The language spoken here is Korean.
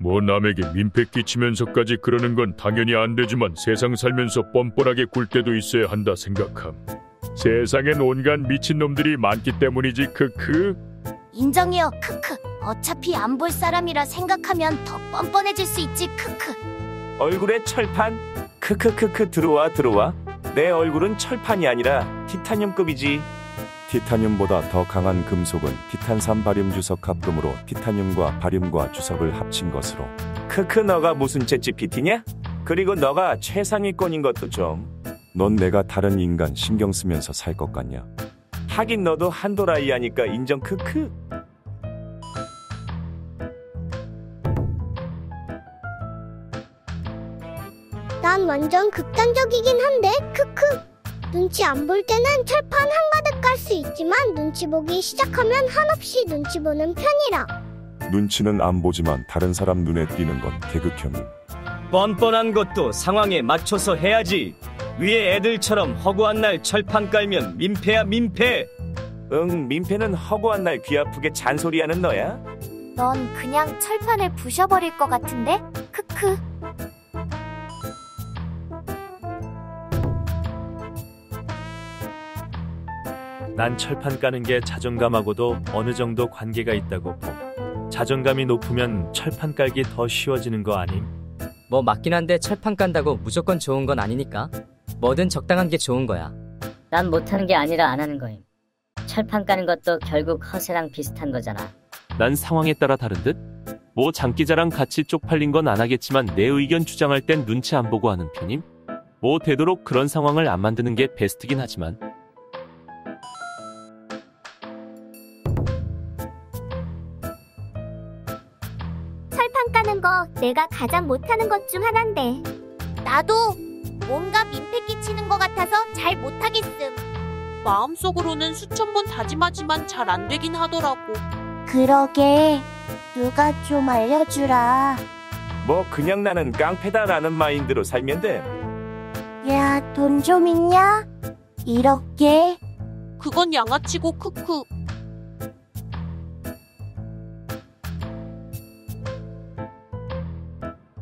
뭐 남에게 민폐 끼치면서까지 그러는 건 당연히 안 되지만 세상 살면서 뻔뻔하게 굴 때도 있어야 한다 생각함. 세상엔 온갖 미친놈들이 많기 때문이지. 크크. 인정해요. 크크. 어차피 안 볼 사람이라 생각하면 더 뻔뻔해질 수 있지. 크크. 얼굴에 철판? 크크크크. 들어와. 내 얼굴은 철판이 아니라 티타늄급이지. 티타늄보다 더 강한 금속은 티탄산 바륨 주석 합금으로 티타늄과 바륨과 주석을 합친 것으로. 크크. 너가 무슨 챗GPT냐? 그리고 너가 최상위권인 것도 좀. 넌 내가 다른 인간 신경 쓰면서 살 것 같냐? 하긴 너도 한도라이 하니까 인정. 크크. 난 완전 극단적이긴 한데 크크. 눈치 안 볼 때는 철판 한가득 깔 수 있지만 눈치 보기 시작하면 한없이 눈치 보는 편이라. 눈치는 안 보지만 다른 사람 눈에 띄는 건 개극혐임. 뻔뻔한 것도 상황에 맞춰서 해야지. 위에 애들처럼 허구한 날 철판 깔면 민폐야 민폐. 응, 민폐는 허구한 날 귀 아프게 잔소리하는 너야? 넌 그냥 철판을 부셔버릴 것 같은데? 크크. 난 철판 까는 게 자존감하고도 어느 정도 관계가 있다고 보. 자존감이 높으면 철판 깔기 더 쉬워지는 거 아님? 뭐 맞긴 한데 철판 깐다고 무조건 좋은 건 아니니까. 뭐든 적당한 게 좋은 거야. 난 못하는 게 아니라 안 하는 거임. 철판 까는 것도 결국 허세랑 비슷한 거잖아. 난 상황에 따라 다른 듯? 뭐 장기자랑 같이 쪽팔린 건 안 하겠지만 내 의견 주장할 땐 눈치 안 보고 하는 편임? 뭐 되도록 그런 상황을 안 만드는 게 베스트긴 하지만. 철판 까는 거 내가 가장 못하는 것 중 하나인데. 나도 뭔가 민폐 끼치는 것 같아서 잘 못하겠음. 마음속으로는 수천 번 다짐하지만 잘 안 되긴 하더라고. 그러게. 누가 좀 알려주라. 뭐 그냥 나는 깡패다라는 마인드로 살면 돼. 야, 돈 좀 있냐? 이렇게. 그건 양아치고 크크.